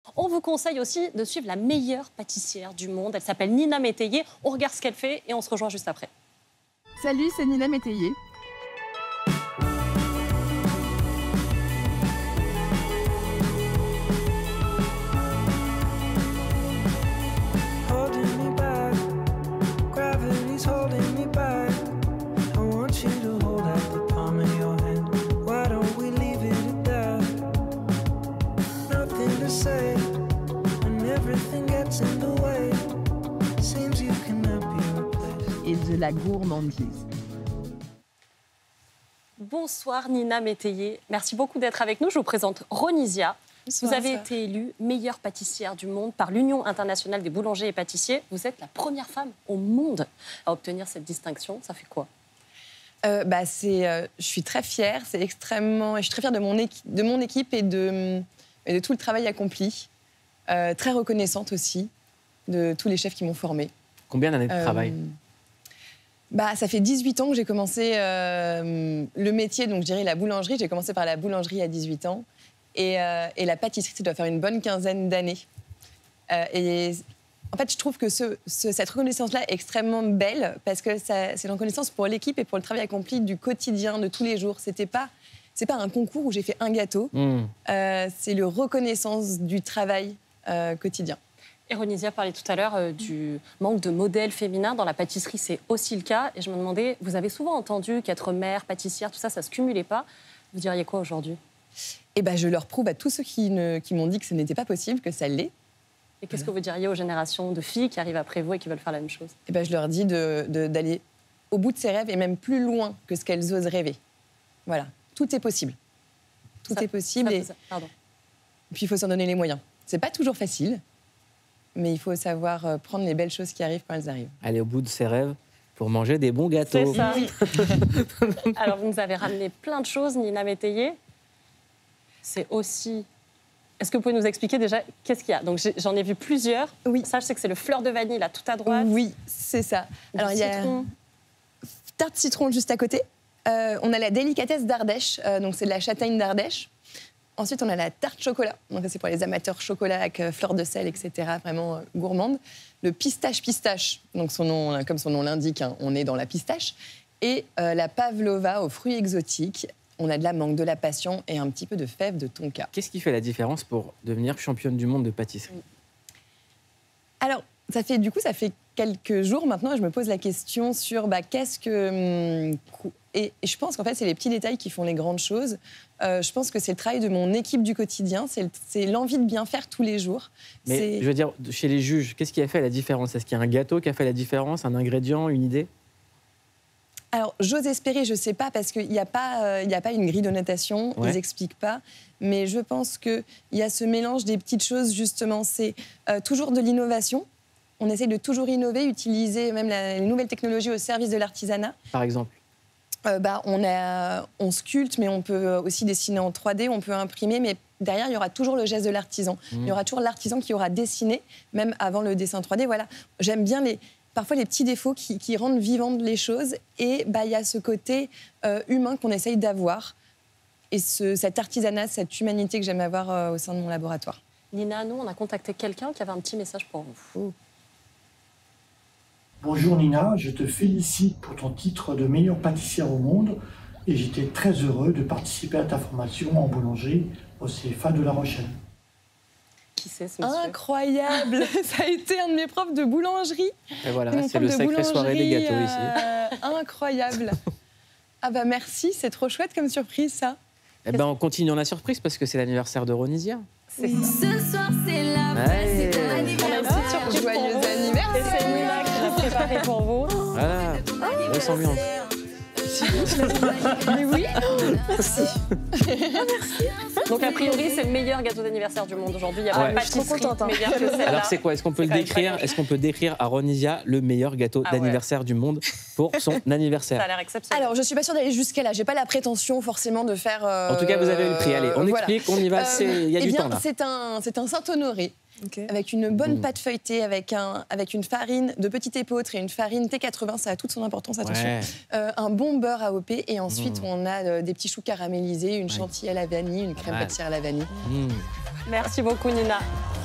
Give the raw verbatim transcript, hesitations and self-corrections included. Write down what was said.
On vous conseille aussi de suivre la meilleure pâtissière du monde. Elle s'appelle Nina Métayer. On regarde ce qu'elle fait et on se rejoint juste après. Salut, c'est Nina Métayer. Et de la gourmandise. Bonsoir Nina Métayer, merci beaucoup d'être avec nous. Je vous présente Ronisia. Bonsoir, vous avez ça. été élue meilleure pâtissière du monde par l'Union internationale des boulangers et pâtissiers. Vous êtes la première femme au monde à obtenir cette distinction. Ça fait quoi? euh, bah, c'est, euh, Je suis très fière, c'est extrêmement... Je suis très fière de mon, équi... de mon équipe et de... et de tout le travail accompli. Euh, très reconnaissante aussi de tous les chefs qui m'ont formée. Combien d'années de euh, travail? Bah, ça fait dix-huit ans que j'ai commencé euh, le métier, donc je dirais la boulangerie. J'ai commencé par la boulangerie à dix-huit ans. Et, euh, et la pâtisserie, ça doit faire une bonne quinzaine d'années. Euh, et en fait, je trouve que ce, ce, cette reconnaissance-là est extrêmement belle parce que ça, c'est une reconnaissance pour l'équipe et pour le travail accompli du quotidien, de tous les jours. C'était pas, c'est pas un concours où j'ai fait un gâteau. Mmh. Euh, c'est la reconnaissance du travail euh, quotidien. Et Ronisia parlait tout à l'heure euh, du manque de modèles féminins. Dans la pâtisserie, c'est aussi le cas. Et je me demandais, vous avez souvent entendu qu'être mère, pâtissière, tout ça, ça ne se cumulait pas. Vous diriez quoi aujourd'hui? Eh ben, je leur prouve à tous ceux qui, ne, qui m'ont dit que ce n'était pas possible, que ça l'est. Et qu'est-ce que vous diriez aux générations de filles qui arrivent après vous et qui veulent faire la même chose? Eh ben, je leur dis de, de, d'aller au bout de ses rêves et même plus loin que ce qu'elles osent rêver. Voilà, tout est possible. Tout ça, est possible. Et... Pardon. et puis, il faut s'en donner les moyens. Ce n'est pas toujours facile. Mais il faut savoir prendre les belles choses qui arrivent quand elles arrivent. Aller au bout de ses rêves pour manger des bons gâteaux. C'est ça. Alors, vous nous avez ramené plein de choses, Nina Métayer. C'est aussi... Est-ce que vous pouvez nous expliquer déjà qu'est-ce qu'il y a? Donc, j'en ai vu plusieurs. Oui. Ça, je sais que c'est le fleur de vanille, là, tout à droite. Oui, c'est ça. Alors, il y a tarte citron juste à côté. Euh, on a la délicatesse d'Ardèche, euh, donc c'est de la châtaigne d'Ardèche. Ensuite, on a la tarte chocolat. Donc, c'est pour les amateurs chocolat avec euh, fleur de sel, et cetera. Vraiment euh, gourmande. Le pistache pistache, donc son nom, comme son nom l'indique, hein, on est dans la pistache. Et euh, la pavlova aux fruits exotiques. On a de la mangue, de la passion et un petit peu de fèves de tonka. Qu'est-ce qui fait la différence pour devenir championne du monde de pâtisserie? Alors, ça fait, du coup, ça fait quelques jours maintenant et je me pose la question sur bah, qu'est-ce que... Et, et je pense qu'en fait, c'est les petits détails qui font les grandes choses. Euh, je pense que c'est le travail de mon équipe du quotidien, c'est, le, c'est l'envie de bien faire tous les jours. Mais c'est... je veux dire, chez les juges, qu'est-ce qui a fait la différence? Est-ce qu'il y a un gâteau qui a fait la différence, un ingrédient, une idée? Alors, j'ose espérer, je ne sais pas, parce qu'il n'y a, euh, a pas une grille de notation, ouais. Ils n'expliquent pas. Mais je pense qu'il y a ce mélange des petites choses, justement. C'est euh, toujours de l'innovation. On essaye de toujours innover, utiliser même la, les nouvelles technologies au service de l'artisanat. Par exemple euh, bah, on, a, on sculpte, mais on peut aussi dessiner en trois D, on peut imprimer, mais derrière, il y aura toujours le geste de l'artisan. Mmh. Il y aura toujours l'artisan qui aura dessiné, même avant le dessin trois D. Voilà. J'aime bien les... parfois les petits défauts qui, qui rendent vivantes les choses. Et bah, y a ce côté euh, humain qu'on essaye d'avoir. Et ce, cet artisanat, cette humanité que j'aime avoir euh, au sein de mon laboratoire. Nina, nous, on a contacté quelqu'un qui avait un petit message pour vous. Oh. Bonjour Nina, je te félicite pour ton titre de meilleure pâtissière au monde. Et j'étais très heureux de participer à ta formation en boulangerie au C F A de La Rochelle. Qui c'est, ce monsieur? Incroyable. Ça a été un de mes profs de boulangerie. Et voilà, c'est le sacré soirée des gâteaux euh, ici. Incroyable. Ah bah merci, c'est trop chouette comme surprise ça. Eh ben on continue dans la surprise parce que c'est l'anniversaire de Ronisia. C'est oui. Ce soir c'est la fête, c'est anniversaire. Oh, joyeux anniversaire. Et c'est Nina qui l'a préparé pour vous. Voilà, grosse ambiance. Mais oui, merci. Merci. Donc a priori, c'est le meilleur gâteau d'anniversaire du monde aujourd'hui. Il n'y a ouais. pas de pâtisserie meilleure que celle-là. Alors c'est quoi? Est-ce qu'on peut le décrire? Est-ce qu'on peut décrire à Ronisia le meilleur gâteau ah d'anniversaire ouais. du monde pour son anniversaire? Ça a l'air exceptionnel. Alors je suis pas sûre d'aller jusqu'à là. J'ai pas la prétention forcément de faire. Euh... En tout cas, vous avez eu le prix. Allez, on voilà. explique, on y va. Il euh, y a eh du bien, temps là. C'est un, c'est un Saint-Honoré. Okay. Avec une bonne mmh. pâte feuilletée, avec, un, avec une farine de petit épeautre et une farine T quatre-vingts, ça a toute son importance, attention. Ouais. Euh, un bon beurre A O P et ensuite mmh. on a euh, des petits choux caramélisés, une ouais. chantilly à la vanille, une crème pâtissière à la vanille. Mmh. Merci beaucoup Nina.